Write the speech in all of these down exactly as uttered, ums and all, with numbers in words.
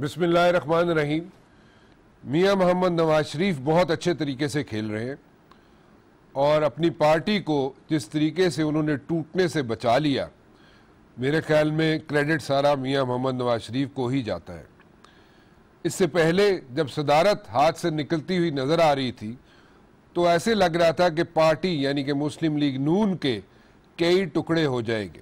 बिस्मिल्लाहिर्रहमानिर्रहीम। मियां मोहम्मद नवाज शरीफ बहुत अच्छे तरीके से खेल रहे हैं और अपनी पार्टी को जिस तरीके से उन्होंने टूटने से बचा लिया, मेरे ख्याल में क्रेडिट सारा मियां मोहम्मद नवाज शरीफ को ही जाता है। इससे पहले जब सदारत हाथ से निकलती हुई नज़र आ रही थी तो ऐसे लग रहा था कि पार्टी यानी कि मुस्लिम लीग नून के कई टुकड़े हो जाएंगे।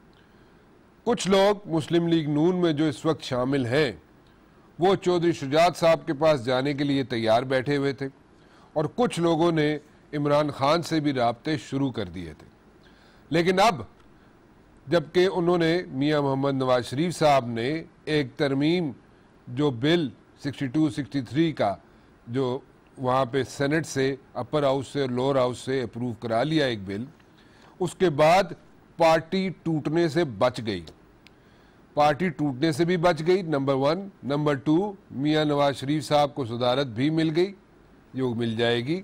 कुछ लोग मुस्लिम लीग नून में जो इस वक्त शामिल हैं वो चौधरी शुजात साहब के पास जाने के लिए तैयार बैठे हुए थे और कुछ लोगों ने इमरान खान से भी राब्ते शुरू कर दिए थे। लेकिन अब जबकि उन्होंने मियां मोहम्मद नवाज शरीफ साहब ने एक तरमीम जो बिल बासठ तिरसठ का जो वहाँ पे सेनेट से, अपर हाउस से, लोअर हाउस से अप्रूव करा लिया एक बिल, उसके बाद पार्टी टूटने से बच गई। पार्टी टूटने से भी बच गई, नंबर वन। नंबर टू, मियां नवाज शरीफ साहब को सदारत भी मिल गई, जो मिल जाएगी,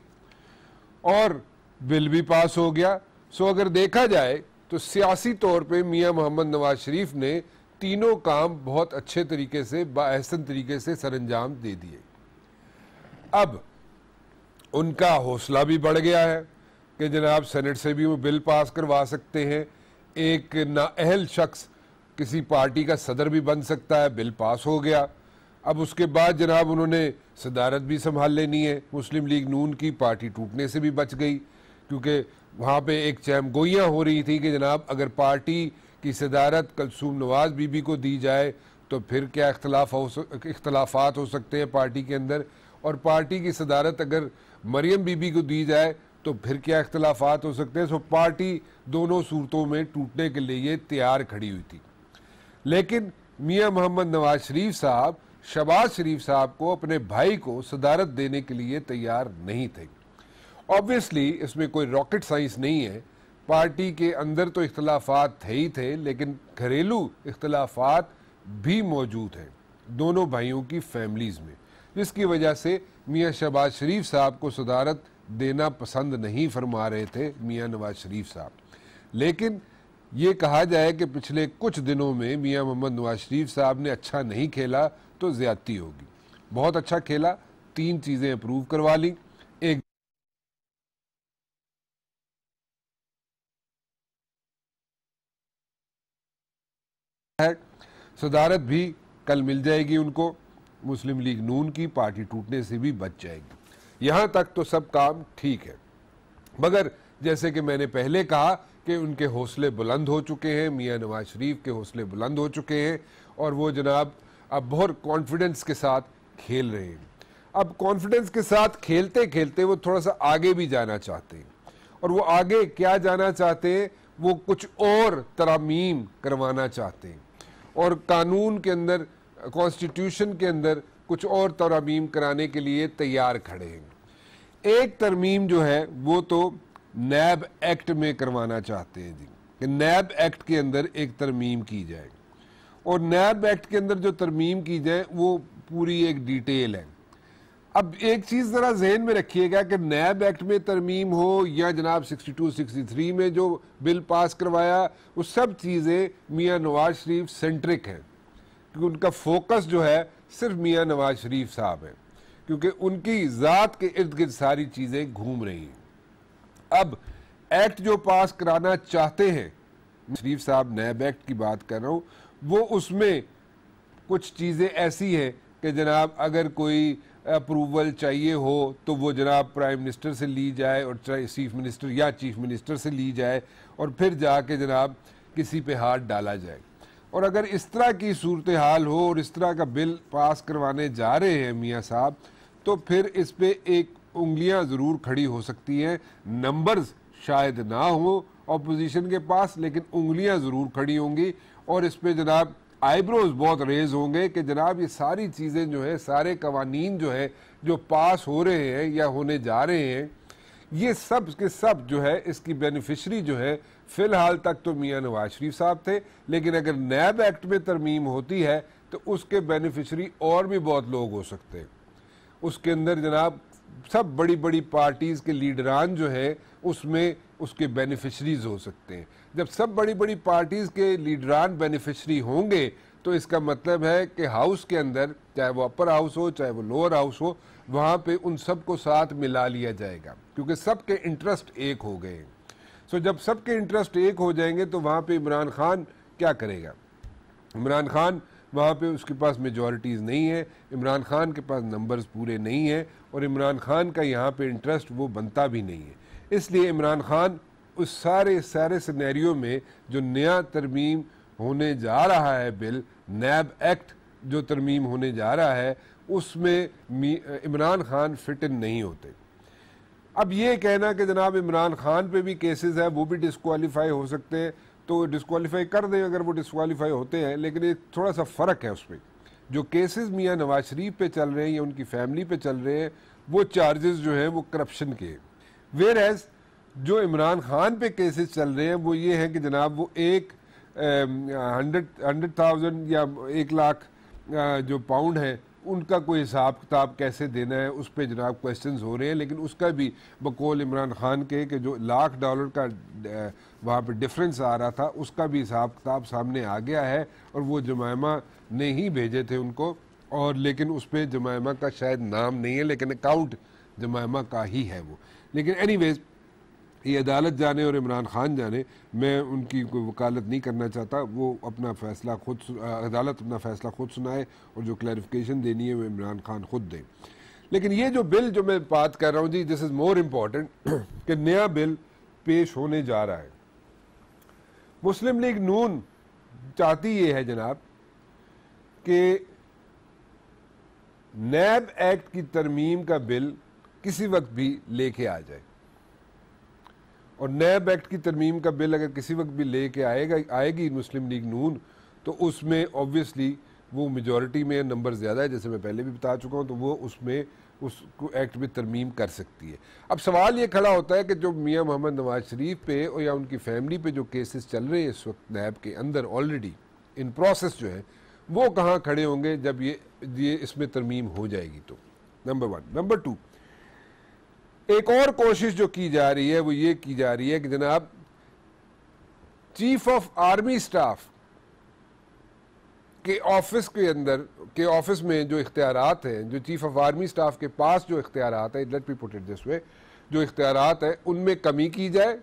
और बिल भी पास हो गया। सो अगर देखा जाए तो सियासी तौर पे मियां मोहम्मद नवाज शरीफ ने तीनों काम बहुत अच्छे तरीके से, बाअहसन तरीके से सरअंजाम दे दिए। अब उनका हौसला भी बढ़ गया है कि जनाब सेनेट से भी वो बिल पास करवा सकते हैं। एक नाअहल शख्स किसी पार्टी का सदर भी बन सकता है, बिल पास हो गया। अब उसके बाद जनाब उन्होंने सदारत भी संभाल लेनी है मुस्लिम लीग नून की। पार्टी टूटने से भी बच गई क्योंकि वहाँ पे एक चहमगोइयाँ हो रही थी कि जनाब अगर पार्टी की सदारत कलसूम नवाज बीबी को दी जाए तो फिर क्या इख्तलाफ हो इख्तलाफात हो सकते हैं पार्टी के अंदर, और पार्टी की सदारत अगर मरियम बीबी को दी जाए तो फिर क्या इख्तलाफात हो सकते हैं। सो पार्टी दोनों सूरतों में टूटने के लिए तैयार खड़ी हुई थी। लेकिन मियां मोहम्मद नवाज शरीफ साहब शहबाज शरीफ साहब को, अपने भाई को, सदारत देने के लिए तैयार नहीं थे। ऑब्वियसली इसमें कोई रॉकेट साइंस नहीं है। पार्टी के अंदर तो इख्तलाफात थे ही थे, लेकिन घरेलू इख्तलाफात भी मौजूद हैं दोनों भाइयों की फैमिलीज़ में, जिसकी वजह से मियां शहबाज शरीफ साहब को सदारत देना पसंद नहीं फरमा रहे थे मियां नवाज शरीफ साहब। लेकिन ये कहा जाए कि पिछले कुछ दिनों में मियां मोहम्मद नवाज शरीफ साहब ने अच्छा नहीं खेला तो ज़्यादती होगी। बहुत अच्छा खेला, तीन चीज़ें अप्रूव करवा ली। एक है सदारत भी कल मिल जाएगी उनको, मुस्लिम लीग नून की पार्टी टूटने से भी बच जाएगी। यहाँ तक तो सब काम ठीक है, मगर जैसे कि मैंने पहले कहा कि उनके हौसले बुलंद हो चुके हैं, मियां नवाज शरीफ के हौसले बुलंद हो चुके हैं और वो जनाब अब बहुत कॉन्फिडेंस के साथ खेल रहे हैं। अब कॉन्फिडेंस के साथ खेलते खेलते वो थोड़ा सा आगे भी जाना चाहते हैं, और वो आगे क्या जाना चाहते हैं, वो कुछ और तरमीम करवाना चाहते हैं और कानून के अंदर, कॉन्स्टिट्यूशन के अंदर कुछ और तरमीम कराने के लिए तैयार खड़े हैं। एक तरमीम जो है वो तो नैब एक्ट में करवाना चाहते हैं जी, कि नैब एक्ट के अंदर एक तरमीम की जाए, और नैब एक्ट के अंदर जो तरमीम की जाए वो पूरी एक डिटेल है। अब एक चीज़ ज़रा जहन में रखिएगा कि नैब एक्ट में तरमीम हो या जनाब बासठ तिरसठ में जो बिल पास करवाया, वो सब चीज़ें मियां नवाज शरीफ सेंट्रिक हैं, क्योंकि उनका फोकस जो है सिर्फ मियां नवाज शरीफ साहब है, क्योंकि उनकी ज़ात के इर्द गिर्द सारी चीज़ें घूम रही हैं। अब एक्ट जो पास कराना चाहते हैं शरीफ साहब, नैब एक्ट की बात कर रहा हूँ, वो उसमें कुछ चीज़ें ऐसी हैं कि जनाब अगर कोई अप्रूवल चाहिए हो तो वो जनाब प्राइम मिनिस्टर से ली जाए और चीफ मिनिस्टर या चीफ मिनिस्टर से ली जाए और फिर जाके जनाब किसी पे हाथ डाला जाए। और अगर इस तरह की सूरत हाल हो और इस तरह का बिल पास करवाने जा रहे हैं मियाँ साहब, तो फिर इस पे एक उंगलियां ज़रूर खड़ी हो सकती हैं। नंबर्स शायद ना हो ऑपोजिशन के पास, लेकिन उंगलियां ज़रूर खड़ी होंगी और इस पे जनाब आईब्रोज बहुत रेज होंगे कि जनाब ये सारी चीज़ें जो है, सारे कवानीन जो है जो पास हो रहे हैं या होने जा रहे हैं, ये सब के सब जो है इसकी बेनिफिशरी जो है फ़िलहाल तक तो मियां नवाज शरीफ साहब थे, लेकिन अगर नैब एक्ट में तरमीम होती है तो उसके बेनिफिशरी और भी बहुत लोग हो सकते हैं। उसके अंदर जनाब सब बड़ी बड़ी पार्टीज़ के लीडरान जो है उसमें उसके बेनिफिशरीज हो सकते हैं। जब सब बड़ी बड़ी पार्टीज़ के लीडरान बेनिफिशरी होंगे तो इसका मतलब है कि हाउस के अंदर, चाहे वो अपर हाउस हो चाहे वो लोअर हाउस हो, वहाँ पे उन सबको साथ मिला लिया जाएगा, क्योंकि सबके इंटरेस्ट एक हो गए। सो जब सबके इंटरेस्ट एक हो जाएंगे तो वहाँ पे इमरान खान क्या करेगा? इमरान खान वहाँ पे उसके पास मेजॉरिटीज़ नहीं है, इमरान खान के पास नंबर्स पूरे नहीं हैं, और इमरान खान का यहाँ पे इंटरेस्ट वो बनता भी नहीं है। इसलिए इमरान खान उस सारे सारे सिनेरियो में जो नया तरमीम होने जा रहा है बिल, नैब एक्ट जो तरमीम होने जा रहा है, उसमें इमरान खान फिट इन नहीं होते। अब ये कहना कि जनाब इमरान खान पे भी केसेस है, वो भी डिस्क्वालीफाई हो सकते हैं, तो डिस्क्वालीफाई कर दें अगर वो डिस्क्वालीफाई होते हैं, लेकिन एक थोड़ा सा फ़र्क है उसमें। जो केसेस मियाँ नवाज शरीफ पे चल रहे हैं या उनकी फैमिली पे चल रहे हैं, वो चार्जेस जो हैं वो करप्शन के। वेयर एज जो इमरान खान पे केसेस चल रहे हैं वो ये हैं कि जनाब वो एक हंड्रेड हंड्रेड थाउजेंड या एक लाख आ, जो पाउंड है उनका कोई हिसाब किताब कैसे देना है, उस पर जनाब क्वेश्चंस हो रहे हैं। लेकिन उसका भी बकौल इमरान खान के कि जो लाख डॉलर का वहाँ पे डिफरेंस आ रहा था, उसका भी हिसाब किताब सामने आ गया है, और वो जमायमा ने ही भेजे थे उनको, और लेकिन उस पर जमायमा का शायद नाम नहीं है, लेकिन अकाउंट जमायमा का ही है वो। लेकिन एनीवेज ये अदालत जाने और इमरान खान जाने, मैं उनकी कोई वकालत नहीं करना चाहता। वो अपना फ़ैसला खुद, अदालत अपना फ़ैसला खुद सुनाए, और जो क्लैरिफिकेशन देनी है वो इमरान खान खुद दें। लेकिन ये जो बिल जो मैं बात कर रहा हूँ जी, दिस इज़ मोर इम्पॉर्टेंट कि नया बिल पेश होने जा रहा है। मुस्लिम लीग नून चाहती ये है जनाब कि नैब एक्ट की तरमीम का बिल किसी वक्त भी लेके आ जाए, और नैब एक्ट की तरमीम का बिल अगर किसी वक्त भी लेके आएगा आएगी मुस्लिम लीग नून, तो उसमें ऑब्वियसली वो मेजॉरिटी में नंबर ज़्यादा है, जैसे मैं पहले भी बता चुका हूँ, तो वो उसमें उस एक्ट में तरमीम कर सकती है। अब सवाल ये खड़ा होता है कि जो मियाँ मोहम्मद नवाज शरीफ पे और या उनकी फैमिली पे जो केसेस चल रहे हैं इस वक्त नैब के अंदर ऑलरेडी इन प्रोसेस जो है, वो कहाँ खड़े होंगे जब ये ये इसमें तरमीम हो जाएगी? तो नंबर वन। नंबर टू, एक और कोशिश जो की जा रही है वो ये की जा रही है कि जनाब चीफ ऑफ आर्मी स्टाफ के ऑफिस के अंदर के ऑफिस में जो इख्तियारात हैं, जो चीफ ऑफ आर्मी स्टाफ के पास जो इख्तियारात है, let me put it this way, जो इख्तियारात है उनमें कमी की जाए,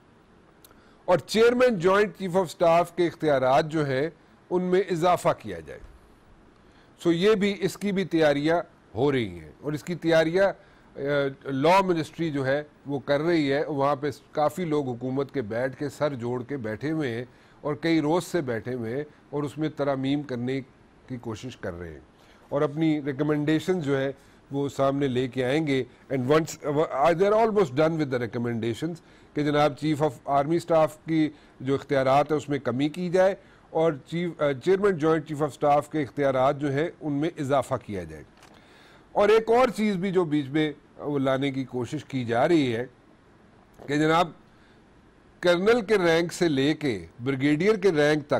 और chairman joint chief of staff के इख्तियारात जो हैं उनमें इजाफा किया जाए। सो ये भी, इसकी भी तैयारियां हो रही हैं, और इसकी तैयारियां लॉ मिनिस्ट्री जो है वो कर रही है। वहाँ पे काफ़ी लोग हुकूमत के बैठ के सर जोड़ के बैठे हुए हैं, और कई रोज़ से बैठे हुए हैं, और उसमें तरमीम करने की कोशिश कर रहे हैं, और अपनी रिकमेंडेशन जो है वो सामने लेके आएंगे। And once they are almost done with the recommendations कि जनाब चीफ ऑफ आर्मी स्टाफ की जो इख्तियारात है उसमें कमी की जाए, और chief chairman joint chief of staff के इख्तियारात जो है उनमें इजाफा किया जाए। और एक और चीज़ भी जो बीच में वो लाने की कोशिश की जा रही है कि जनाब कर्नल के रैंक से लेके ब्रिगेडियर के रैंक तक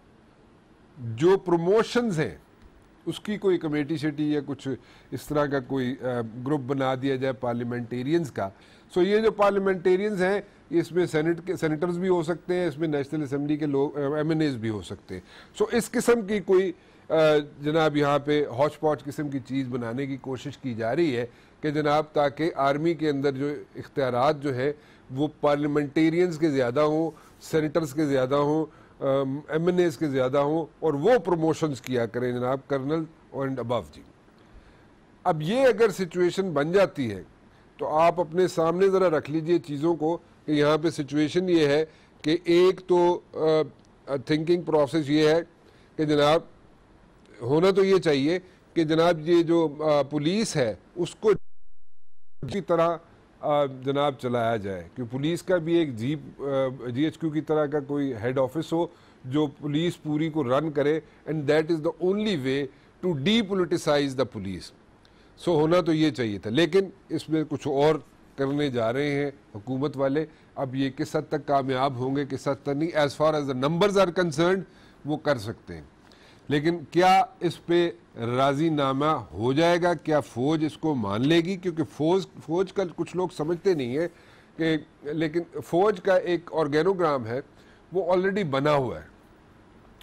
जो प्रमोशंस हैं उसकी कोई कमेटी शेटी या कुछ इस तरह का कोई ग्रुप बना दिया जाए पार्लियामेंटेरियंस का। सो ये जो पार्लियामेंटेरियंस हैं, इसमें सेनेट के सेनेटर्स भी हो सकते हैं, इसमें नेशनल असेंबली के लोग एम एन एज भी हो सकते हैं। सो इस किस्म की कोई जनाब यहाँ पे हौच पौच किस्म की चीज़ बनाने की कोशिश की जा रही है कि जनाब ताकि आर्मी के अंदर जो इख्तियारात जो है वो पार्लियामेंटेरियंस के ज़्यादा हों, सेनेटर्स के ज़्यादा हों, एम एन एज के ज़्यादा हों, और वो प्रमोशंस किया करें जनाब कर्नल और एंड अबव जी। अब ये अगर सिचुएशन बन जाती है तो आप अपने सामने ज़रा रख लीजिए चीज़ों को कि यहाँ पे सिचुएशन ये है कि एक तो थिंकिंग प्रोसेस ये है कि जनाब होना तो ये चाहिए कि जनाब ये जो आ, पुलिस है उसको की तरह आ, जनाब चलाया जाए, कि पुलिस का भी एक जी जी एच क्यू की तरह का कोई हेड ऑफिस हो जो पुलिस पूरी को रन करे, and that is the only way to depoliticise the police. So होना तो ये चाहिए था, लेकिन इसमें कुछ और करने जा रहे हैं हुकूमत वाले। अब ये किस हद तक कामयाब होंगे, किस हद तक नहीं, as far as the numbers are concerned वो कर सकते हैं, लेकिन क्या इस पे राजीनामा हो जाएगा, क्या फ़ौज इसको मान लेगी? क्योंकि फ़ौज फ़ौज का कुछ लोग समझते नहीं है कि, लेकिन फ़ौज का एक ऑर्गेनोग्राम है वो ऑलरेडी बना हुआ है।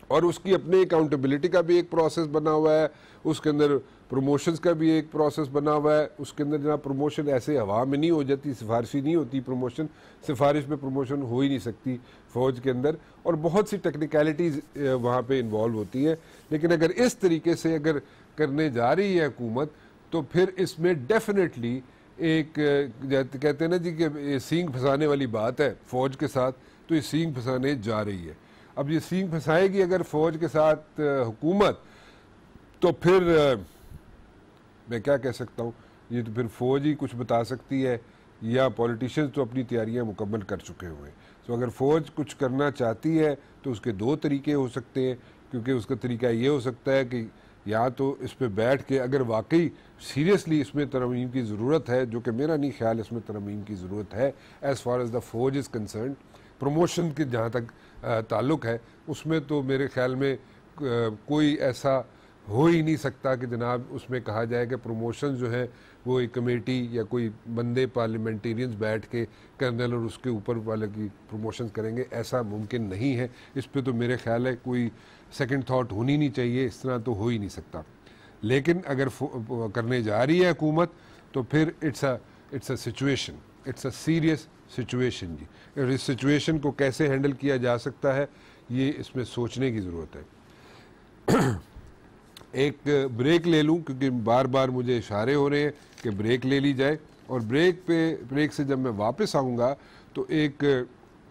और उसकी अपनी अकाउंटेबिलिटी का भी एक प्रोसेस बना हुआ है, उसके अंदर प्रमोशंस का भी एक प्रोसेस बना हुआ है। उसके अंदर जनाब प्रमोशन ऐसे हवा में नहीं हो जाती, सिफारिशी नहीं होती प्रमोशन, सिफारिश में प्रमोशन हो ही नहीं सकती फ़ौज के अंदर, और बहुत सी टेक्निकलिटीज़ वहाँ पे इन्वॉल्व होती हैं। लेकिन अगर इस तरीके से अगर करने जा रही है हुकूमत, तो फिर इसमें डेफिनेटली एक कहते हैं ना जी कि सींग फंसाने वाली बात है फ़ौज के साथ, तो ये सींग फंसाने जा रही है। अब ये सींग फंसाएगी अगर फ़ौज के साथ हुकूमत, तो फिर मैं क्या कह सकता हूँ, ये तो फिर फ़ौज ही कुछ बता सकती है, या पॉलिटिशियंस तो अपनी तैयारियां मुकम्मल कर चुके हुए हैं। तो अगर फ़ौज कुछ करना चाहती है तो उसके दो तरीके हो सकते हैं, क्योंकि उसका तरीका ये हो सकता है कि या तो इस पर बैठ के अगर वाकई सीरियसली इसमें तरमीम की ज़रूरत है, जो कि मेरा नहीं ख्याल इसमें तरमीम की ज़रूरत है एज़ फार एज़ द फ़ौज इज़ कंसर्न, प्रमोशन के जहाँ तक ताल्लुक़ है उसमें तो मेरे ख्याल में कोई ऐसा हो ही नहीं सकता कि जनाब उसमें कहा जाए कि प्रमोशन जो है वो एक कमेटी या कोई बंदे पार्लियामेंटेरियंस बैठ के कर्नल और उसके ऊपर वाले की प्रमोशन करेंगे। ऐसा मुमकिन नहीं है। इस पे तो मेरे ख्याल है कोई सेकंड थॉट होनी नहीं चाहिए, इस तरह तो हो ही नहीं सकता। लेकिन अगर करने जा रही है हुकूमत, तो फिर it's a it's a situation, it's a serious situation जी। और इस सिचुएशन को कैसे हैंडल किया जा सकता है, ये इसमें सोचने की ज़रूरत है। एक ब्रेक ले लूं, क्योंकि बार बार मुझे इशारे हो रहे हैं कि ब्रेक ले ली जाए, और ब्रेक पे ब्रेक से जब मैं वापस आऊँगा तो एक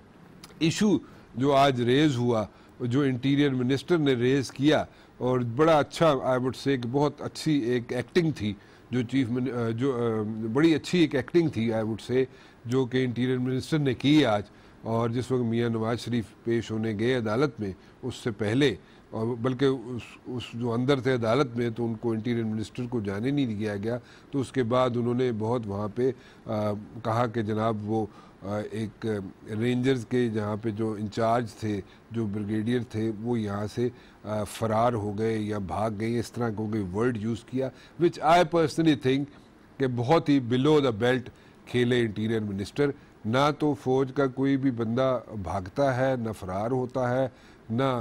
इशू जो आज रेज़ हुआ, जो इंटीरियर मिनिस्टर ने रेज़ किया, और बड़ा अच्छा आई वुड से, बहुत अच्छी एक एक्टिंग थी जो चीफ जो बड़ी अच्छी एक एक्टिंग थी आई वुड से, जो कि इंटीरियर मिनिस्टर ने की आज। और जिस वक्त मियाँ नवाज शरीफ पेश होने गए अदालत में, उससे पहले, और बल्कि उस उस जो अंदर थे अदालत में, तो उनको इंटीरियर मिनिस्टर को जाने नहीं दिया गया। तो उसके बाद उन्होंने बहुत वहाँ पे आ, कहा कि जनाब वो आ, एक रेंजर्स के जहाँ पे जो इंचार्ज थे, जो ब्रिगेडियर थे, वो यहाँ से आ, फ़रार हो गए या भाग गए, इस तरह को कोई वर्ड यूज़ किया, विच आई पर्सनली थिंक कि बहुत ही बिलो द बेल्ट खेले इंटीरियर मिनिस्टर। ना तो फ़ौज का कोई भी बंदा भागता है, ना फ़रार होता है, ना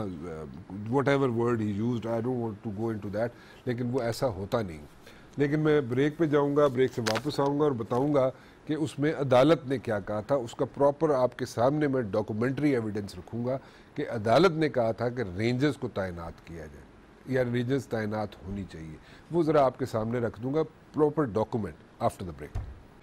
whatever word he used, I don't want to go into that, लेकिन वो ऐसा होता नहीं। लेकिन मैं ब्रेक पे जाऊंगा, ब्रेक से वापस आऊंगा और बताऊंगा कि उसमें अदालत ने क्या कहा था। उसका प्रॉपर आपके सामने मैं डॉक्यूमेंट्री एविडेंस रखूंगा कि अदालत ने कहा था कि रेंजर्स को तैनात किया जाए या रेंजर्स तैनात होनी चाहिए। वो ज़रा आपके सामने रख दूंगा, proper document, after the break.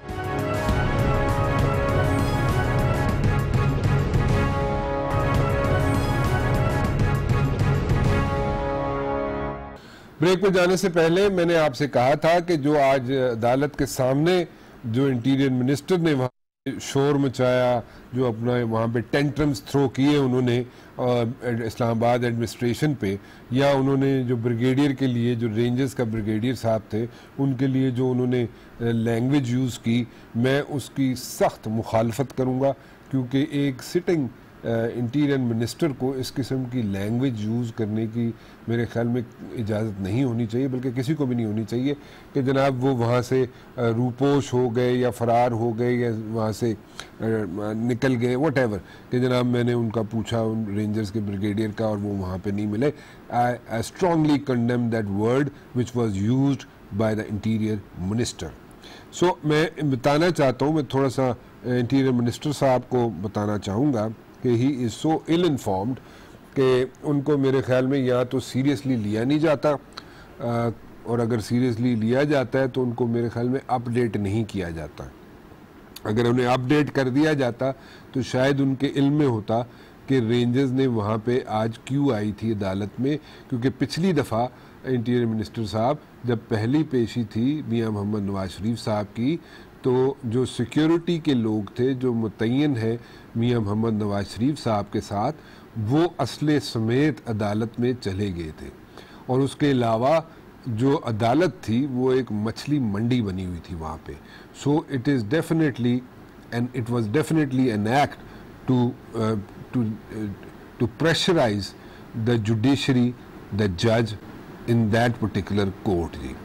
Break पे जाने से पहले मैंने आपसे कहा था कि जो आज अदालत के सामने जो इंटीरियर मिनिस्टर ने वहाँ शोर मचाया, जो अपना वहाँ पे टेंट्रम्स थ्रो किए उन्होंने इस्लामाबाद एडमिनिस्ट्रेशन पे, या उन्होंने जो ब्रिगेडियर के लिए, जो रेंजर्स का ब्रिगेडियर साहब थे, उनके लिए जो उन्होंने लैंग्वेज यूज़ की, मैं उसकी सख्त मुखालफत करूँगा, क्योंकि एक सिटिंग इंटीरियर मिनिस्टर को इस किस्म की लैंग्वेज यूज़ करने की मेरे ख्याल में इजाज़त नहीं होनी चाहिए, बल्कि किसी को भी नहीं होनी चाहिए कि जनाब वो वहाँ से रूपोश हो गए या फ़रार हो गए या वहाँ से निकल गए, वट एवर, कि जनाब मैंने उनका पूछा उन रेंजर्स के ब्रिगेडियर का और वो वहाँ पे नहीं मिले। I I strongly condemn that word which was used by the interior minister. So मैं बताना चाहता हूँ, मैं थोड़ा सा इंटीरियर मिनिस्टर साहब को बताना चाहूँगा कि he is so ill informed कि उनको मेरे ख्याल में या तो सीरियसली लिया नहीं जाता, आ, और अगर सीरियसली लिया जाता है तो उनको मेरे ख्याल में अपडेट नहीं किया जाता। अगर उन्हें अपडेट कर दिया जाता तो शायद उनके इल्म में होता कि रेंजर्स ने वहाँ पे आज क्यों आई थी अदालत में, क्योंकि पिछली दफ़ा इंटीरियर मिनिस्टर साहब जब पहली पेशी थी मियाँ मोहम्मद नवाज शरीफ साहब की, तो जो सिक्योरिटी के लोग थे जो मुतय्यन है मियाँ मोहम्मद नवाज शरीफ साहब के साथ, वो असले समेत अदालत में चले गए थे। और उसके अलावा जो अदालत थी वो एक मछली मंडी बनी हुई थी वहाँ पे। So it is definitely and it was definitely an act to to to pressurise the judiciary, the जज इन दैट पर्टिकुलर कोर्ट जी।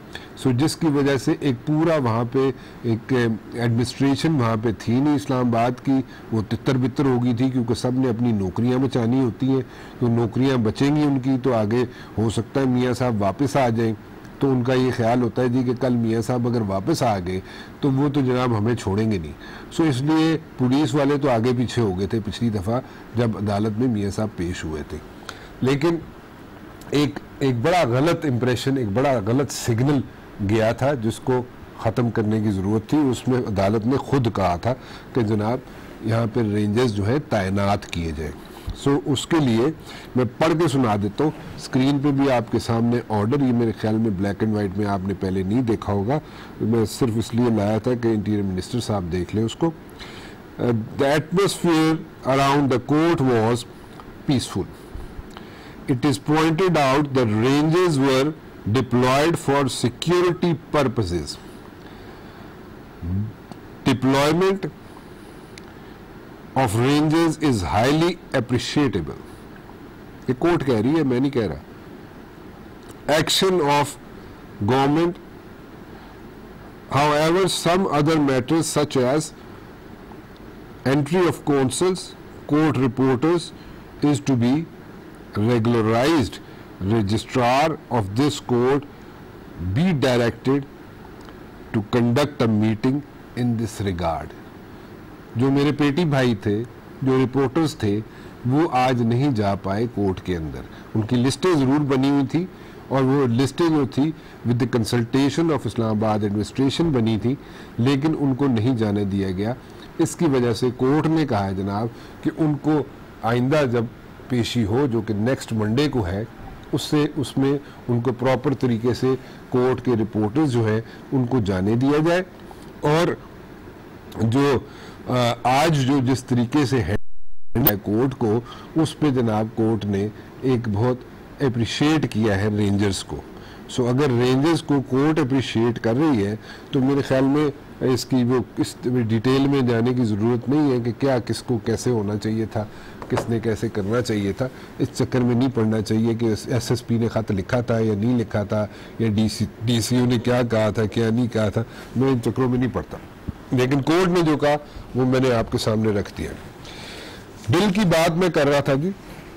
सो जिसकी वजह से एक पूरा वहाँ पे एक एडमिनिस्ट्रेशन वहाँ पे थी नहीं इस्लामाबाद की, वो तितर बितर हो गई थी, क्योंकि सब ने अपनी नौकरियाँ बचानी होती हैं। तो नौकरियाँ बचेंगी उनकी तो आगे हो सकता है मियाँ साहब वापस आ जाएं। तो उनका ये ख्याल होता है जी कि कल मियाँ साहब अगर वापस आ गए तो वो तो जनाब हमें छोड़ेंगे नहीं। सो इसलिए पुलिस वाले तो आगे पीछे हो गए थे पिछली दफ़ा जब अदालत में मियाँ साहब पेश हुए थे। लेकिन एक एक बड़ा गलत इम्प्रेशन, एक बड़ा गलत सिग्नल गया था जिसको ख़त्म करने की ज़रूरत थी। उसमें अदालत ने खुद कहा था कि जनाब यहाँ पर रेंजर्स जो है तैनात किए जाएँ। सो so, उसके लिए मैं पढ़ के सुना देता हूँ। स्क्रीन पे भी आपके सामने ऑर्डर, ये मेरे ख्याल में ब्लैक एंड वाइट में आपने पहले नहीं देखा होगा, मैं सिर्फ इसलिए लाया था कि इंटीरियर मिनिस्टर साहब देख लें उसको। The atmosphere around the court was peaceful. It is pointed out the rangers were deployed for security purposes. Deployment of rangers is highly appreciable. ये कोर्ट कह रही है, मैं नहीं कह रहा। Action of government, however, some other matters such as entry of consuls, court reporters is to be regularized. Registrar of this court be directed to conduct a meeting in this regard. जो मेरे पेटी भाई थे, जो reporters थे, वो आज नहीं जा पाए कोर्ट के अंदर। उनकी लिस्टें ज़रूर बनी हुई थी और वो लिस्टें जो थी with the consultation of Islamabad administration बनी थी, लेकिन उनको नहीं जाने दिया गया। इसकी वजह से कोर्ट ने कहा है जनाब कि उनको आइंदा जब पेशी हो, जो कि नेक्स्ट मंडे को है, उससे उसमें उनको प्रॉपर तरीके से कोर्ट के रिपोर्टर्स जो है उनको जाने दिया जाए। और जो आज जो जिस तरीके से है कोर्ट को, उस पे जनाब कोर्ट ने एक बहुत अप्रिशिएट किया है रेंजर्स को। सो अगर रेंजर्स को कोर्ट अप्रिशिएट कर रही है तो मेरे ख्याल में इसकी वो इस डिटेल में जाने की ज़रूरत नहीं है कि क्या किसको कैसे होना चाहिए था, किसने कैसे करना चाहिए था। इस चक्कर में नहीं पड़ना चाहिए कि एसएसपी ने ख़त लिखा था या नहीं लिखा था, या डीसी डीसीओ ने क्या कहा था क्या नहीं कहा था। मैं इन चक्करों में नहीं पड़ता, लेकिन कोर्ट ने जो कहा वो मैंने आपके सामने रख दिया। बिल की बात मैं कर रहा था जी,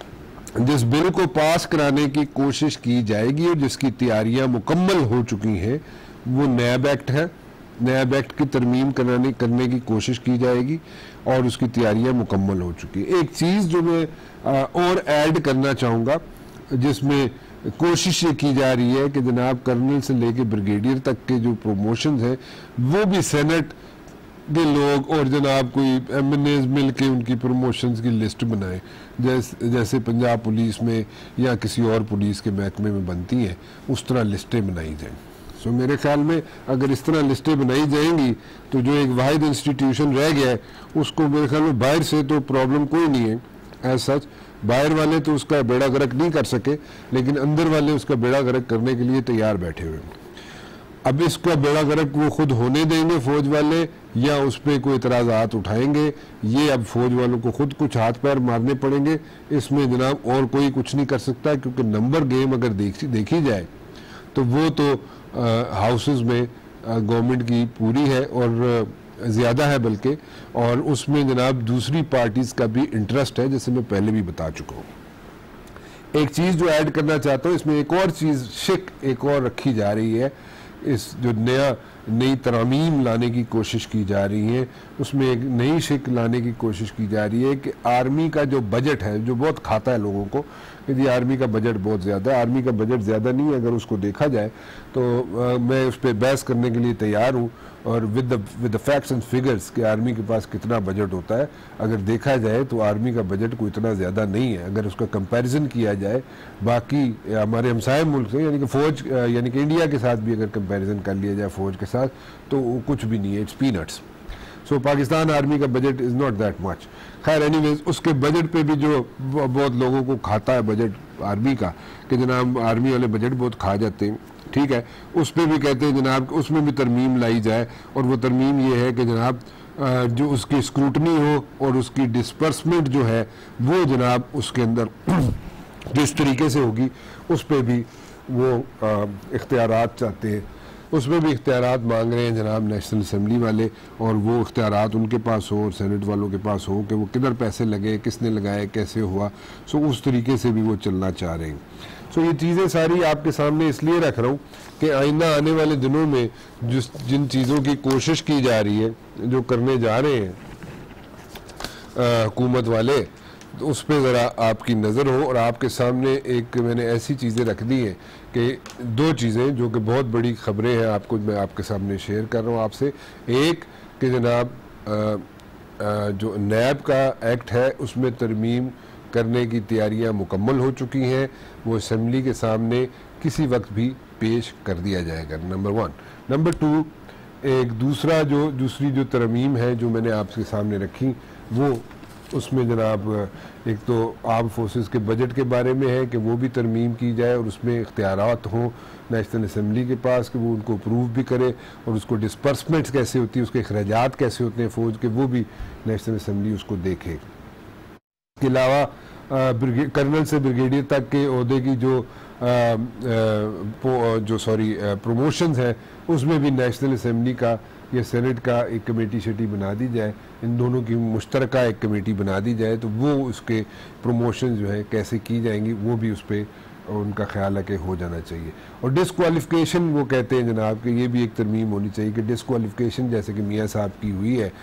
जिस बिल को पास कराने की कोशिश की जाएगी और जिसकी तैयारियां मुकम्मल हो चुकी हैं वो नैब एक्ट है। नैब एक्ट की तरमीम कराने करने की कोशिश की जाएगी और उसकी तैयारियां मुकम्मल हो चुकी है। एक चीज़ जो मैं आ, और ऐड करना चाहूँगा, जिसमें कोशिश ये की जा रही है कि जनाब कर्नल से लेके ब्रिगेडियर तक के जो प्रमोशंस हैं वो भी सेनेट के लोग और जनाब कोई एम एन एज मिल के उनकी प्रमोशंस की लिस्ट बनाएं, जैसे जैसे पंजाब पुलिस में या किसी और पुलिस के महकमे में बनती हैं, उस तरह लिस्टें बनाई जाएं। सो so, मेरे ख्याल में अगर इस तरह लिस्टें बनाई जाएंगी तो जो एक वाहिद इंस्टीट्यूशन रह गया है उसको मेरे ख्याल में बाहर से तो प्रॉब्लम कोई नहीं है एज सच। बाहर वाले तो उसका बेड़ा गर्क नहीं कर सके, लेकिन अंदर वाले उसका बेड़ा गर्क करने के लिए तैयार बैठे हुए हैं। अब इसका बेड़ा गर्क वो खुद होने देंगे फौज वाले या उस पर कोई इतराज़ात उठाएंगे, ये अब फौज वालों को खुद कुछ हाथ पैर मारने पड़ेंगे। इसमें जनाब और कोई कुछ नहीं कर सकता, क्योंकि नंबर गेम अगर देखी देखी जाए तो वो तो हाउसेस में गवर्नमेंट की पूरी है और ज़्यादा है बल्कि, और उसमें जनाब दूसरी पार्टीज़ का भी इंटरेस्ट है, जैसे मैं पहले भी बता चुका हूँ। एक चीज़ जो ऐड करना चाहता हूँ, इसमें एक और चीज़ शिक एक और रखी जा रही है। इस जो नया नई तरमीम लाने की कोशिश की जा रही है उसमें एक नई शिक लाने की कोशिश की जा रही है कि आर्मी का जो बजट है, जो बहुत खाता है लोगों को कि जी आर्मी का बजट बहुत ज़्यादा है। आर्मी का बजट ज़्यादा नहीं है, अगर उसको देखा जाए तो आ, मैं उस पर बहस करने के लिए तैयार हूँ, और with the with the facts and figures कि आर्मी के पास कितना बजट होता है। अगर देखा जाए तो आर्मी का बजट कोई इतना ज़्यादा नहीं है, अगर उसका कंपैरिजन किया जाए बाकी हमारे हमसाये मुल्क से, यानी कि फ़ौज यानी कि इंडिया के साथ भी अगर कंपैरिजन कर लिया जाए फ़ौज के साथ, तो वो कुछ भी नहीं है, it's peanuts. So Pakistan army का budget is not that much. खैर एनीवेज, उसके बजट पे भी जो बहुत लोगों को खाता है बजट आर्मी का, कि जनाब आर्मी वाले बजट बहुत खा जाते हैं, ठीक है, उस पर भी कहते हैं जनाब उसमें भी तरमीम लाई जाए। और वो तरमीम ये है कि जनाब जो उसकी स्क्रूटनी हो और उसकी डिस्पर्समेंट जो है वो जनाब उसके अंदर जिस तरीके से होगी उस पर भी वो इख्तियारात चाहते हैं उसमें भी इख्तियारात मांग रहे हैं जनाब नेशनल असम्बली वाले, और वो इख्तियारात उनके पास हो और सेनेट वालों के पास हो कि वो किधर पैसे लगे, किसने लगाए, कैसे हुआ। सो उस तरीके से भी वो चलना चाह रहे हैं। सो ये चीज़ें सारी आपके सामने इसलिए रख रहा हूँ कि आइंदा आने वाले दिनों में जिस जिन चीज़ों की कोशिश की जा रही है, जो करने जा रहे हैं हुकूमत वाले, तो उस पर ज़रा आपकी नज़र हो। और आपके सामने एक मैंने ऐसी चीज़ें रख दी हैं कि दो चीज़ें जो कि बहुत बड़ी ख़बरें हैं, आपको मैं आपके सामने शेयर कर रहा हूँ आपसे। एक कि जनाब जो नैब का एक्ट है उसमें तरमीम करने की तैयारियां मुकम्मल हो चुकी हैं, वो असम्बली के सामने किसी वक्त भी पेश कर दिया जाएगा, नंबर वन। नंबर टू, एक दूसरा जो दूसरी जो तरमीम है जो मैंने आपके सामने रखी, वो उसमें जनाब एक तो आर्म फोर्सेस के बजट के बारे में है कि वो भी तरमीम की जाए और उसमें इख्तियारात हों नेशनल असम्बली के पास कि वो उनको अप्रूव भी करे, और उसको डिस्पर्समेंट्स कैसे होती है, उसके अखराजात कैसे होते हैं फ़ौज के, वो भी नेशनल असम्बली उसको देखे। इसके अलावा कर्नल से ब्रिगेडियर तक के ओहदे की जो आ, आ, जो सॉरी प्रमोशंस हैं उसमें भी नेशनल असम्बली का या सेनेट का एक कमेटी शटी बना दी जाए, इन दोनों की मुश्तरका एक कमेटी बना दी जाए, तो वो उसके प्रमोशन जो है कैसे की जाएंगी वो भी उस पर उनका ख्याल है कि हो जाना चाहिए। और डिस्क्वालिफिकेशन वो कहते हैं जनाब कि ये भी एक तरमीम होनी चाहिए कि डिस्क्वालिफिकेशन जैसे कि मियाँ साहब की हुई है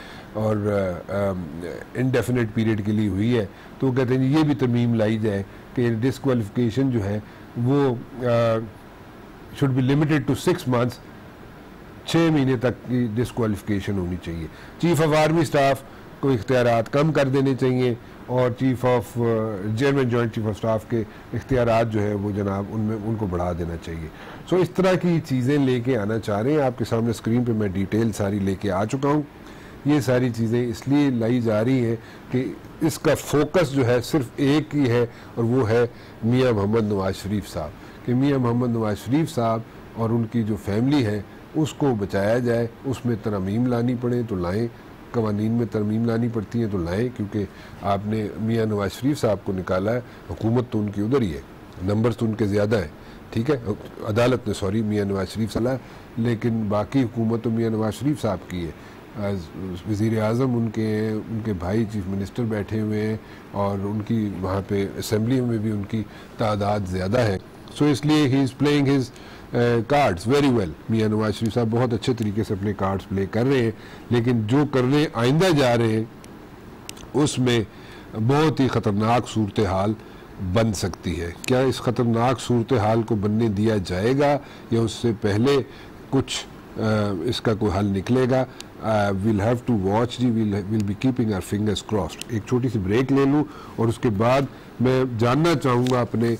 और इनडेफिनेट पीरियड के लिए हुई है, तो वो कहते हैं ये भी तरमीम लाई जाए कि डिस्क्वालिफिकेशन जो है वो should be limited to six months, छः महीने तक की डिस्क्वालिफिकेशन होनी चाहिए। चीफ ऑफ आर्मी स्टाफ को इख्तियारात कम कर देने चाहिए और chief of chairman joint chief of staff के इख्तियारात जो है वो जनाब उनमें उनको बढ़ा देना चाहिए। सो इस तरह की चीज़ें लेके आना चाह रहे हैं। आपके सामने स्क्रीन पे मैं डिटेल सारी लेके आ चुका हूँ। ये सारी चीज़ें इसलिए लाई जा रही हैं कि इसका फोकस जो है सिर्फ एक ही है, और वो है मियाँ मोहम्मद नवाज शरीफ साहब, कि मियाँ मोहम्मद नवाज शरीफ साहब और उनकी जो फैमिली है उसको बचाया जाए। उसमें तरमीम लानी पड़े तो लाएँ, कवानीन में तरमीम लानी पड़ती है तो लाएँ, क्योंकि आपने मियाँ नवाज शरीफ साहब को निकाला है, हुकूमत तो उनकी उधर ही है, नंबर तो उनके ज़्यादा है, ठीक है, अदालत ने सॉरी मियाँ नवाज शरीफ सलाह, लेकिन बाकी हुकूमत तो मियाँ नवाज शरीफ साहब की है। वज़ीर आज़म उनके हैं, उनके भाई चीफ मिनिस्टर बैठे हुए हैं और उनकी वहाँ पे असम्बली में भी उनकी तादाद ज़्यादा है। सो इसलिए he is playing his cards very well. मियाँ नवाज शरीफ साहब बहुत अच्छे तरीके से अपने कार्ड्स प्ले कर रहे हैं, लेकिन जो करने आइंदा जा रहे हैं उसमें बहुत ही ख़तरनाक सूरत हाल बन सकती है। क्या इस ख़तरनाक सूरत हाल को बनने दिया जाएगा या उससे पहले कुछ uh, इसका कोई हल निकलेगा? विल हैव टू वॉच जी, will will be keeping our fingers crossed. एक छोटी सी ब्रेक ले लूँ और उसके बाद मैं जानना चाहूँगा अपने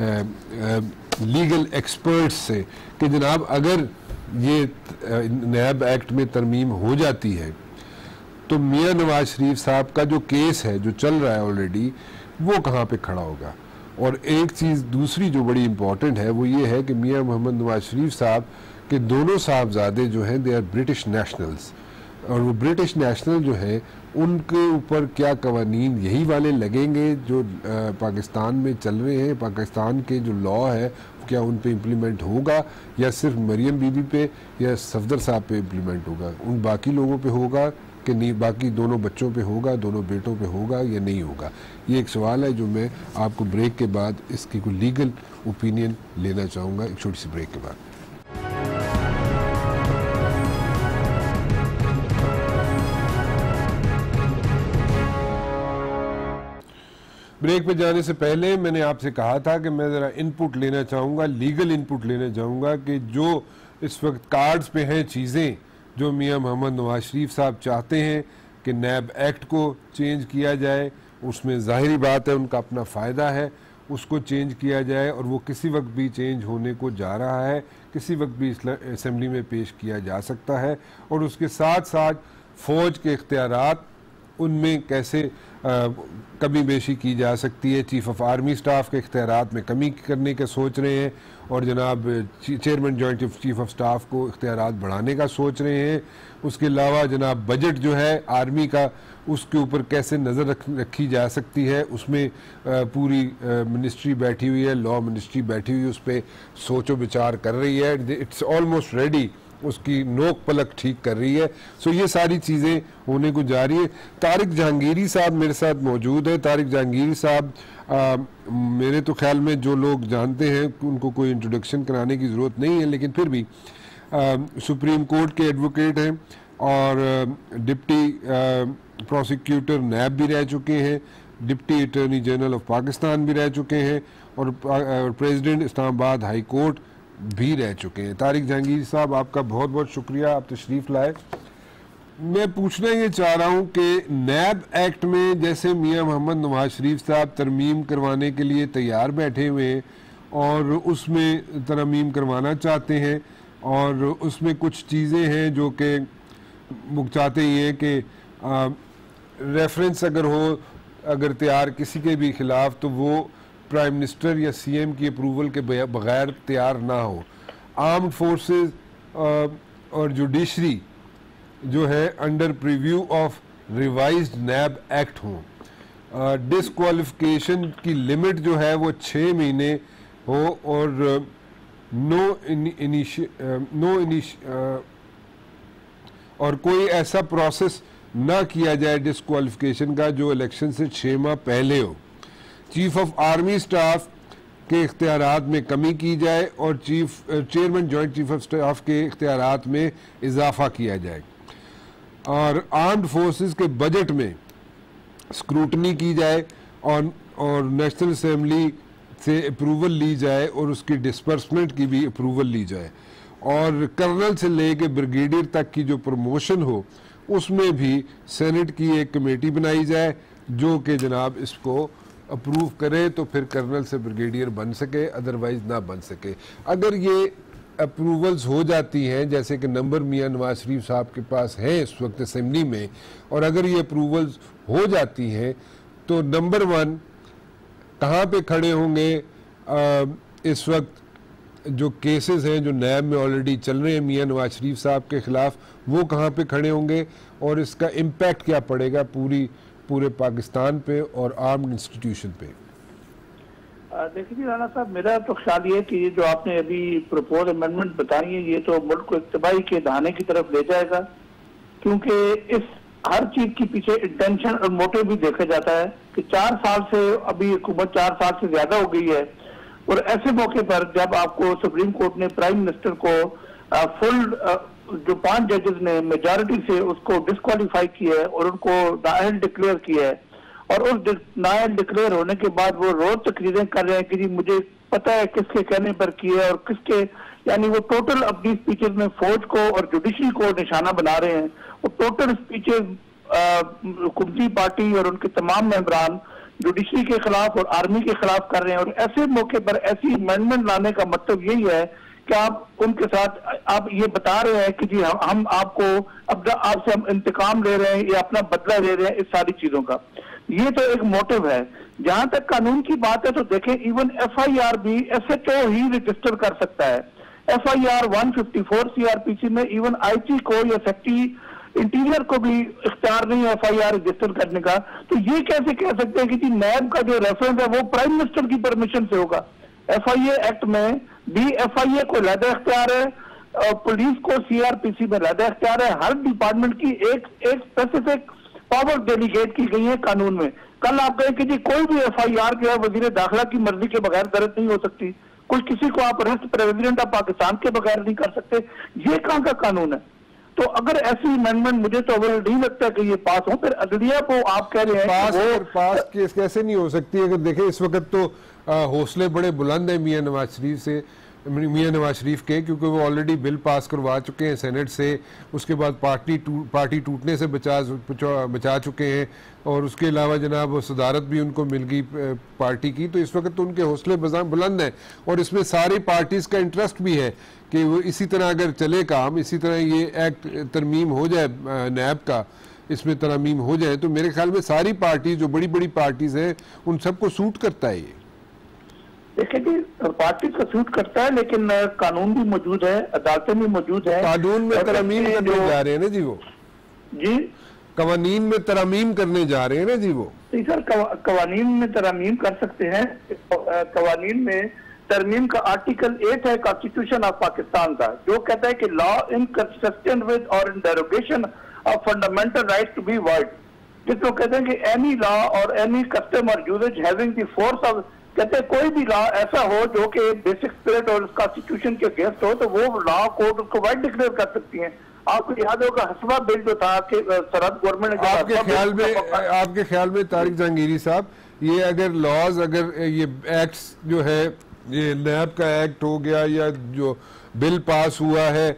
लीगल एक्सपर्ट्स से कि जनाब अगर ये नैब एक्ट में तरमीम हो जाती है तो मियाँ नवाज शरीफ साहब का जो केस है जो चल रहा है ऑलरेडी, वो कहाँ पे खड़ा होगा। और एक चीज़ दूसरी जो बड़ी इम्पॉर्टेंट है वो ये है कि मियाँ मोहम्मद नवाज शरीफ साहब के दोनों साहबजादे जो हैं दे आर ब्रिटिश नेशनल्स, और वो ब्रिटिश नेशनल जो है उनके ऊपर क्या कवानीन यही वाले लगेंगे जो आ, पाकिस्तान में चल रहे हैं, पाकिस्तान के जो लॉ है क्या उन पे इम्प्लीमेंट होगा या सिर्फ मरियम बीबी पे या सफदर साहब पे इम्प्लीमेंट होगा, उन बाकी लोगों पे होगा कि नहीं, बाकी दोनों बच्चों पे होगा, दोनों बेटों पे होगा या नहीं होगा। ये एक सवाल है जो मैं आपको ब्रेक के बाद इसकी कोई लीगल ओपिनियन लेना चाहूँगा, एक छोटी सी ब्रेक के बाद। ब्रेक पे जाने से पहले मैंने आपसे कहा था कि मैं ज़रा इनपुट लेना चाहूँगा, लीगल इनपुट लेना चाहूँगा कि जो इस वक्त कार्ड्स पे हैं चीज़ें जो मियाँ मोहम्मद नवाज शरीफ साहब चाहते हैं कि नैब एक्ट को चेंज किया जाए, उसमें ज़ाहिरी बात है उनका अपना फ़ायदा है, उसको चेंज किया जाए और वो किसी वक्त भी चेंज होने को जा रहा है, किसी वक्त भी असम्बली में पेश किया जा सकता है। और उसके साथ साथ फ़ौज के इख्तियारात उनमें कैसे आ, कमी बेशी की जा सकती है। चीफ ऑफ आर्मी स्टाफ के इख्तियारात में कमी करने के सोच रहे हैं और जनाब chairman joint chief of staff को इख्तियारात बढ़ाने का सोच रहे हैं। उसके अलावा जनाब बजट जो है आर्मी का, उसके ऊपर कैसे नज़र रख, रखी जा सकती है, उसमें आ, पूरी मिनिस्ट्री बैठी हुई है, लॉ मिनिस्ट्री बैठी हुई है, उस पर सोचो विचार कर रही है। इट्स ऑलमोस्ट रेडी, उसकी नोक पलक ठीक कर रही है। सो ये सारी चीज़ें होने को जा रही है। तारिक जहांगीरी साहब मेरे साथ मौजूद है। तारिक जहांगीरी साहब आ, मेरे तो ख्याल में जो लोग जानते हैं उनको कोई इंट्रोडक्शन कराने की ज़रूरत नहीं है, लेकिन फिर भी आ, सुप्रीम कोर्ट के एडवोकेट हैं और डिप्टी प्रोसिक्यूटर नैब भी रह चुके हैं, deputy attorney general of Pakistan भी रह चुके हैं और प्रेसिडेंट इस्लामाबाद हाई कोर्ट भी रह चुके हैं। तारिक जहांगीर साहब, आपका बहुत बहुत शुक्रिया, आप तशरीफ़ लाए। मैं पूछना ये चाह रहा हूँ कि नैब एक्ट में जैसे मियाँ मोहम्मद नवाज शरीफ साहब तरमीम करवाने के लिए तैयार बैठे हुए हैं और उसमें तरमीम करवाना चाहते हैं और उसमें कुछ चीज़ें हैं जो कि वो चाहते ही हैं कि रेफरेंस अगर हो, अगर तैयार किसी के भी ख़िलाफ़, तो वो प्राइम मिनिस्टर या सीएम की अप्रूवल के बगैर तैयार ना हो। आर्म्ड फोर्सेस और जुडिशरी जो है under preview of revised NAB act हो। डिसक्वालिफिकेशन की लिमिट जो है वो छः महीने हो और नो नो इनिश और कोई ऐसा प्रोसेस ना किया जाए डिसक्वालिफिकेशन का जो इलेक्शन से छः माह पहले हो। चीफ ऑफ आर्मी स्टाफ के इख्तियारात में कमी की जाए और chief chairman joint chief of staff के इख्तियारात में इजाफा किया जाए और आर्म्ड फोर्सेस के बजट में स्क्रूटनी की जाए और और नेशनल असेंबली से अप्रूवल ली जाए और उसकी डिस्पर्समेंट की भी अप्रूवल ली जाए और कर्नल से लेके ब्रिगेडियर तक की जो प्रमोशन हो उसमें भी सेनेट की एक कमेटी बनाई जाए जो कि जनाब इसको अप्रूव करे तो फिर कर्नल से ब्रिगेडियर बन सके, अदरवाइज ना बन सके। अगर ये अप्रूवल्स हो जाती हैं जैसे कि नंबर मियाँ नवाज शरीफ साहब के पास है इस वक्त असेंबली में, और अगर ये अप्रूवल्स हो जाती हैं तो नंबर वन कहाँ पे खड़े होंगे आ, इस वक्त जो केसेस हैं जो नैब में ऑलरेडी चल रहे हैं मियाँ नवाज शरीफ साहब के ख़िलाफ़, वो कहाँ पे खड़े होंगे और इसका इम्पैक्ट क्या पड़ेगा पूरी पूरे पाकिस्तान पे और आर्म्ड इंस्टीट्यूशन पे। देखिए राना साहब, मेरा तो ख्याल ये कि ये जो आपने अभी प्रपोज अमेंडमेंट बताई है ये तो मुल्क को एक तबाही के दहाने की तरफ ले जाएगा, क्योंकि इस हर चीज के पीछे इंटेंशन और मोटिव भी देखा जाता है कि चार साल से अभी हुकूमत चार साल से ज्यादा हो गई है और ऐसे मौके पर जब आपको सुप्रीम कोर्ट ने प्राइम मिनिस्टर को फुल जो पांच जजेस ने मेजॉरिटी से उसको डिस्क्वालीफाई किया है और उनको नाअहल डिक्लेयर किया है और उस नाअहल डिक्लेयर होने के बाद वो रोज तकरीरें कर रहे हैं कि जी मुझे पता है किसके कहने पर किया है और किसके, यानी वो टोटल अपनी स्पीचेस में फौज को और जुडिशरी को निशाना बना रहे हैं। वो टोटल स्पीचेस हुकूमती पार्टी और उनके तमाम मेंबरान जुडिशरी के खिलाफ और आर्मी के खिलाफ कर रहे हैं और ऐसे मौके पर ऐसी अमेंडमेंट लाने का मतलब यही है कि आप उनके साथ आप ये बता रहे हैं कि जी हम हम आपको अब आपसे हम इंतकाम ले रहे हैं या अपना बदला ले रहे हैं इस सारी चीजों का। ये तो एक मोटिव है। जहां तक कानून की बात है तो देखें, इवन एफ आई आर भी एस एच ओ ही रजिस्टर कर सकता है। F I R one fifty four C R P C में इवन आई जी को या सेक्रेटरी इंटीरियर को भी इख्तियार नहीं है एफ आई आर रजिस्टर करने का। तो ये कैसे कह सकते हैं कि जी नैब का जो रेफरेंस है वो प्राइम मिनिस्टर की परमिशन से होगा। एफ आई ए एक्ट में डी एफ आई ए को लहदा इख्तियार है और पुलिस को सी आर पी सी में लहदा इख्तियार है। हर डिपार्टमेंट की एक एक स्पेसिफिक पावर डेलीगेट की गई है कानून में। कल आप कहें कि जी कोई भी एफ आई आर जो है वजीर दाखिला की मर्जी के बगैर दर्ज नहीं हो सकती, कुछ किसी को आप अरेस्ट प्रेसिडेंट ऑफ पाकिस्तान के बगैर नहीं कर सकते, ये कहां का कानून है? तो अगर ऐसी अमेंडमेंट मुझे तो अवल नहीं लगता कि ये पास हो। फिर अदलिया को आप कह रहे हैं पास, वो पास केस कैसे नहीं हो सकती? अगर देखें इस वक्त तो हौसले बड़े बुलंद हैं मियाँ नवाज शरीफ से मियाँ नवाज शरीफ के, क्योंकि वो ऑलरेडी बिल पास करवा चुके हैं सेनेट से, उसके बाद पार्टी टू, पार्टी टूटने से बचा बचा चुके हैं और उसके अलावा जनाब वो सदारत भी उनको मिल गई पार्टी की। तो इस वक्त तो उनके हौसले बुलंद हैं और इसमें सारी पार्टीज़ का इंटरेस्ट भी है कि वो इसी तरह अगर चले काम, इसी तरह ये एक्ट तरमीम हो जाए नैब का इसमें तरमीम हो जाए, तो मेरे ख्याल में सारी पार्टी जो बड़ी बड़ी पार्टीज हैं उन सबको सूट करता है ये। देखिए जी, पार्टी को सूट करता है, लेकिन कानून भी मौजूद है, अदालतें भी मौजूद है। कानून में तरमीम करने जा रहे हैं ना जी वो जी, कवानीन में तरमीम करने जा रहे हैं ना जी वो। जी सर, कवानीन में तरमीम कर सकते हैं। कवानीन में तरमीम का आर्टिकल एट है कॉन्स्टिट्यूशन ऑफ पाकिस्तान का, जो कहता है कि लॉ इनकंसिस्टेंट विद और in derogation of fundamental right to be word, जिसको कहते हैं कि एनी लॉ और एनी कस्टम और usages having the force of, कहते हैं कोई भी लॉ ऐसा हो जो कि बेसिक स्पिरिट और कॉन्स्टिट्यूशन के अगेंस्ट हो, तो वो लॉ कोर्ट उसको वाइड डिक्लेयर कर सकती है। आपको याद होगा हसबा बिल जो था कि सरहद गवर्नमेंट ने, आपके ख्याल में आपके ख्याल में तारिक जहांगीरी साहब, ये अगर लॉज, अगर ये एक्ट्स जो है, ये नैब का एक्ट हो गया या जो बिल पास हुआ है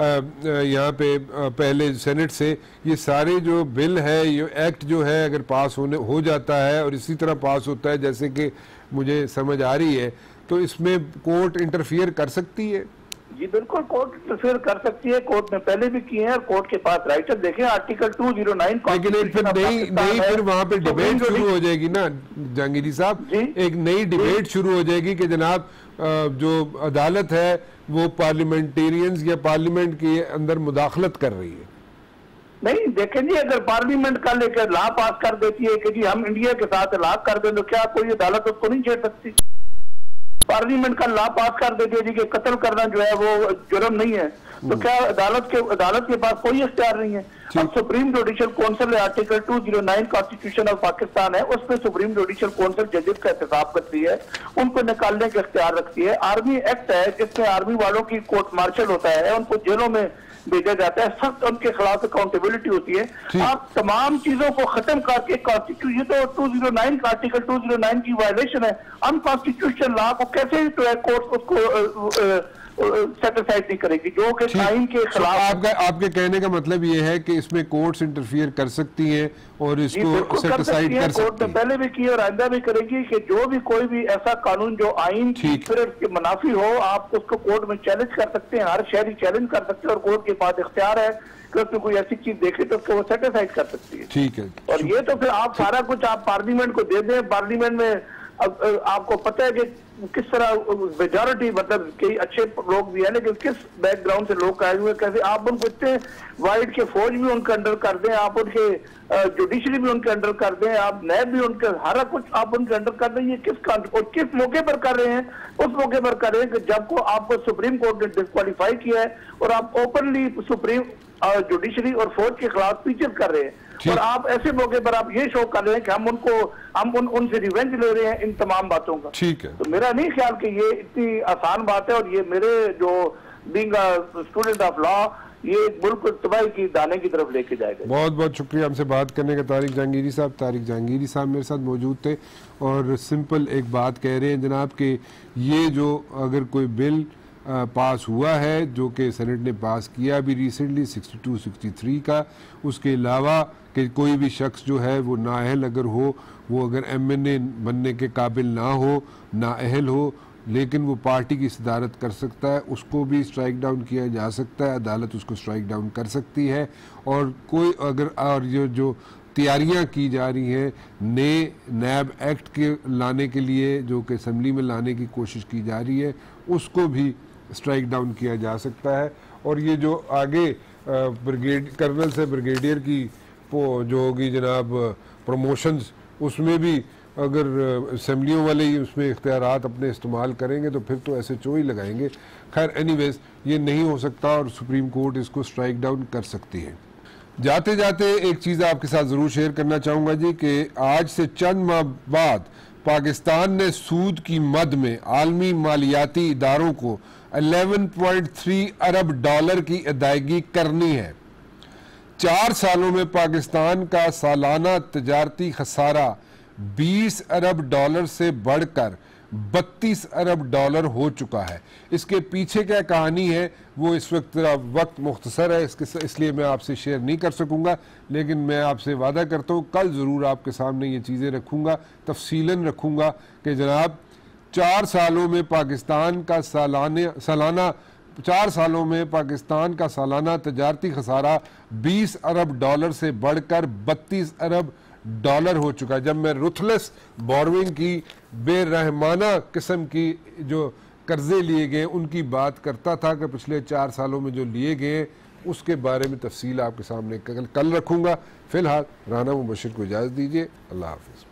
यहाँ पे पहले सेनेट से, ये सारे जो बिल है, ये एक्ट जो है अगर पास होने हो जाता है और इसी तरह पास होता है जैसे कि मुझे समझ आ रही है, तो इसमें कोर्ट इंटरफियर कर सकती है? जी बिल्कुल, कोर्ट इंटरफियर कर सकती है। कोर्ट ने पहले भी किए हैं और कोर्ट के पास राइट है। देखिए आर्टिकल टू ज़ीरो नाइन, लेकिन एक फिर नई नई फिर वहाँ पे डिबेट शुरू हो जाएगी ना जहांगीरी साहब, एक नई डिबेट शुरू हो जाएगी कि जनाब जो अदालत है वो पार्लियामेंटेरियंस या पार्लियामेंट के अंदर मुदाखलत कर रही है। नहीं देखें जी, अगर पार्लियामेंट का लेकर लॉ पास कर देती है कि जी हम इंडिया के साथ इलाक कर दें, तो क्या कोई अदालत उसको नहीं छेड़ सकती? पार्लियामेंट का लॉ पास कर देती है जी कि कत्ल करना जो है वो जुर्म नहीं है, तो क्या अदालत के अदालत के पास कोई इख्तियार नहीं है? अब supreme judicial council article two zero nine constitution of Pakistan है, उसमें सुप्रीम जुडिशियल काउंसिल जजेस का इंतखाब करती है, उनको निकालने का इख्तियार रखती है। आर्मी एक्ट है जिसमें आर्मी वालों की कोर्ट मार्शल होता है, उनको जेलों में भेजा जाता है, सख्त उनके खिलाफ अकाउंटेबिलिटी होती है। आप तमाम चीजों को खत्म करके कॉन्स्टिट्यूशन, ये तो टू ज़ीरो नाइन का आर्टिकल टू ज़ीरो नाइन की वायलेशन है। अनकॉन्स्टिट्यूशनल लॉ को कैसे जो है कोर्ट उसको सेटिस्फाइड नहीं करेगी, जो कि आइन के खिलाफ। आपका आपके कहने का मतलब ये है कि इसमें कोर्ट्स इंटरफियर कर सकती हैं और इसको सेटिस्फाइड कर सकती हैं। कोर्ट ने पहले भी की और आइंदा भी करेगी कि जो भी कोई भी ऐसा कानून जो आइन की स्पिरिट के मुनाफी हो, आप उसको कोर्ट में चैलेंज कर सकते हैं, हर शहरी चैलेंज कर सकते हैं और कोर्ट के पास इख्तियार है कि उसमें कोई ऐसी चीज देखे तो उसको वो सेटिस्फाइड कर सकती है। ठीक है। और ये तो फिर आप सारा कुछ आप पार्लियामेंट को दे दें। पार्लियामेंट में अब आपको पता है कि किस तरह मेजॉरिटी, मतलब कई अच्छे लोग भी हैं लेकिन किस बैकग्राउंड से लोग आए हुए, कैसे आप उनको इतने वाइड के फौज भी उनके अंडर कर दें, आप उनके जुडिशरी भी उनके अंडर कर दें, आप नैब भी उनके, हर कुछ आप उनके अंडर कर दें। ये किस और किस मौके पर कर रहे हैं? उस मौके पर कर रहे हैं कि जब को आपको सुप्रीम कोर्ट ने डिस्क्वालीफाई किया है और आप ओपनली सुप्रीम जुडिशरी और फौज के खिलाफ फीचर कर रहे हैं, और आप ऐसे मौके पर आप ये शो कर रहे हैं कि हम उनको हम उन उनसे रिवेंज ले रहे हैं इन तमाम बातों का। ठीक है। तो मेरा नहीं ख्याल कि ये इतनी आसान बात है, और ये मेरे जो being a student of law, ये मुल्क को तबाही की दाने की तरफ लेके जाएगा। बहुत बहुत शुक्रिया हमसे बात करने का तारिक जहांगीरी साहब। तारिक जहांगीरी साहब मेरे साथ मौजूद थे और सिंपल एक बात कह रहे हैं जनाब कि ये जो अगर कोई बिल आ, पास हुआ है जो कि सेनेट ने पास किया अभी recently sixty two sixty three का, उसके अलावा कि कोई भी शख्स जो है वो नाअहल अगर हो, वो अगर एम एन ए बनने के काबिल ना हो, नाअहल हो, लेकिन वो पार्टी की सदारत कर सकता है, उसको भी स्ट्राइक डाउन किया जा सकता है, अदालत उसको स्ट्राइक डाउन कर सकती है। और कोई अगर और जो जो तैयारियां की जा रही हैं नए नैब एक्ट के लाने के लिए जो कि असम्बली में लाने की कोशिश की जा रही है, उसको भी स्ट्राइक डाउन किया जा सकता है। और ये जो आगे ब्रिगेड कर्नल से ब्रिगेडियर की जो होगी जनाब प्रमोशंस, उसमें भी अगर असम्बलियों वाले ही उसमें इख्तियारात अपने इस्तेमाल करेंगे तो फिर तो ऐसे चो ही लगाएंगे। खैर एनीवेज ये नहीं हो सकता और सुप्रीम कोर्ट इसको स्ट्राइक डाउन कर सकती है। जाते जाते एक चीज़ आपके साथ ज़रूर शेयर करना चाहूँगा जी कि आज से चंद माह बाद पाकिस्तान ने सूद की मद में आलमी मालियाती इदारों को ग्यारह पॉइंट तीन अरब डॉलर की अदायगी करनी है। चार सालों में पाकिस्तान का सालाना तजारती खसारा बीस अरब डॉलर से बढ़कर बत्तीस अरब डॉलर हो चुका है। इसके पीछे क्या कहानी है वो इस वक्त वक्त मुख्तसर है, इसके इसलिए मैं आपसे शेयर नहीं कर सकूंगा, लेकिन मैं आपसे वादा करता हूँ कल ज़रूर आपके सामने ये चीज़ें रखूँगा, तफसीलन रखूँगा कि जनाब चार सालों में पाकिस्तान का सालाने सालाना चार सालों में पाकिस्तान का सालाना तजारती खसारा बीस अरब डॉलर से बढ़कर बत्तीस अरब डॉलर हो चुका है। जब मैं रुथलेस बोरोइंग की, बेरहमाना किस्म की जो कर्जे लिए गए उनकी बात करता था कि पिछले चार सालों में जो लिए गए, उसके बारे में तफसील आपके सामने कल, कल रखूंगा। फिलहाल राना मुबशिर को इजाज़त दीजिए। अल्लाह हाफिज़।